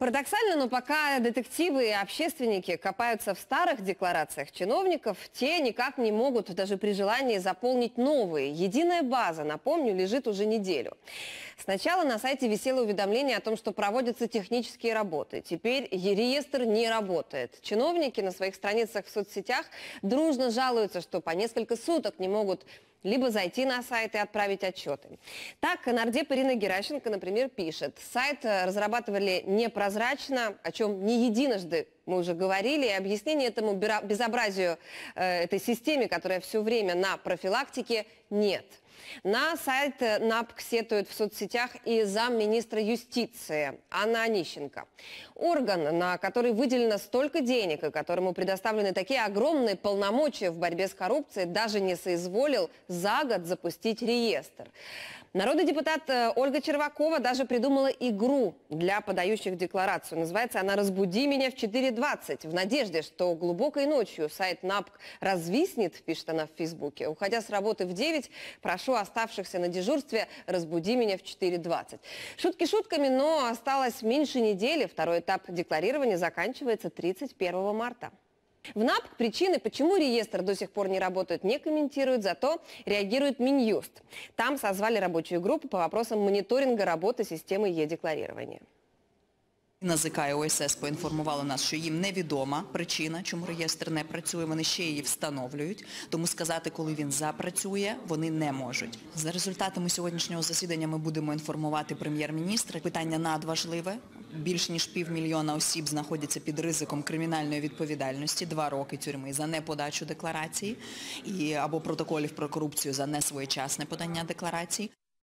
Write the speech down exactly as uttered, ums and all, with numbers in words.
Парадоксально, но пока детективы и общественники копаются в старых декларациях чиновников, те никак не могут даже при желании заполнить новые. Единая база, напомню, лежит уже неделю. Сначала на сайте висело уведомление о том, что проводятся технические работы. Теперь реестр не работает. Чиновники на своих страницах в соцсетях дружно жалуются, что по несколько суток не могут либо зайти на сайт и отправить отчеты. Так, нардеп Ирина Геращенко, например, пишет: сайт разрабатывали непрозрачно, о чем не единожды мы уже говорили, и объяснения этому безобразию, э, этой системе, которая все время на профилактике, нет. На сайт НАПК сетует в соцсетях и замминистра юстиции Анна Онищенко. Орган, на который выделено столько денег и которому предоставлены такие огромные полномочия в борьбе с коррупцией, даже не соизволил за год запустить реестр. Народный депутат Ольга Червакова даже придумала игру для подающих декларацию. Называется она «Разбуди меня в четыре двадцать». В надежде, что глубокой ночью сайт НАПК развиснет, пишет она в Фейсбуке. Уходя с работы в девять, прошу оставшихся на дежурстве «Разбуди меня в четыре двадцать». Шутки шутками, но осталось меньше недели. Второй этап декларирования заканчивается тридцать первого марта. В НАПК причины, почему реестр до сих пор не работает, не комментируют, зато реагирует Минюст. Там созвали рабочую группу по вопросам мониторинга работы системы е-декларирования. НАЗК і О С С поінформували нас, що їм невідома причина, чому реєстр не працює, вони ще її встановлюють, тому сказати, коли він запрацює, вони не можуть. За результатами сьогоднішнього засідання ми будемо інформувати прем'єр-міністра. Питання надважливе. Більш ніж півмільйона осіб знаходяться під ризиком кримінальної відповідальності, два роки тюрми за неподачу декларацій і, або протоколів про корупцію за несвоєчасне подання декларацій.